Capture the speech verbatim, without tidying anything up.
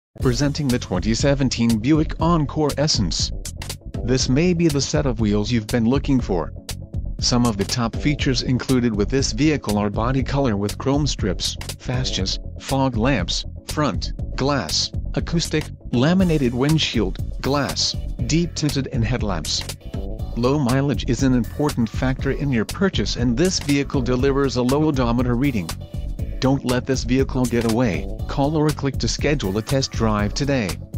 Presenting the twenty seventeen Buick Encore Essence. This may be the set of wheels you've been looking for. Some of the top features included with this vehicle are body color with chrome strips, fascias, fog lamps, front, glass, acoustic, laminated windshield, glass, deep tinted and headlamps. Low mileage is an important factor in your purchase, and this vehicle delivers a low odometer reading. Don't let this vehicle get away. Call or click to schedule a test drive today.